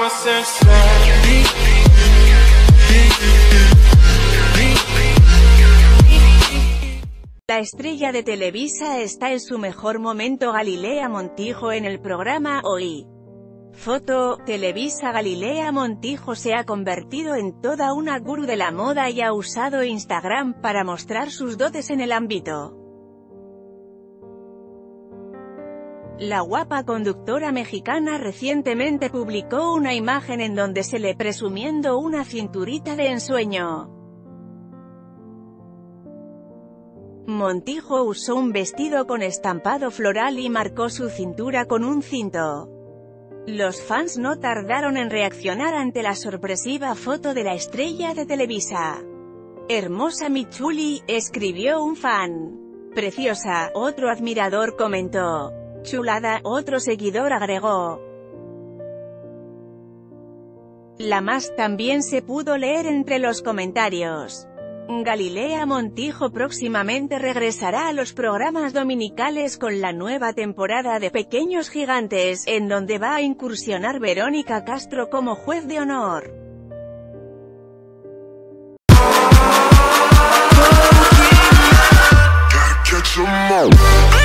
La estrella de Televisa está en su mejor momento. Galilea Montijo en el programa Hoy. Foto, Televisa. Galilea Montijo se ha convertido en toda una gurú de la moda y ha usado Instagram para mostrar sus dotes en el ámbito. La guapa conductora mexicana recientemente publicó una imagen en donde se le presumiendo una cinturita de ensueño. Montijo usó un vestido con estampado floral y marcó su cintura con un cinto. Los fans no tardaron en reaccionar ante la sorpresiva foto de la estrella de Televisa. «Hermosa mi chuli», escribió un fan. «Preciosa», otro admirador comentó. «Chulada», otro seguidor agregó. La más también se pudo leer entre los comentarios. Galilea Montijo próximamente regresará a los programas dominicales con la nueva temporada de Pequeños Gigantes, en donde va a incursionar Verónica Castro como juez de honor. Gotta catch 'em all.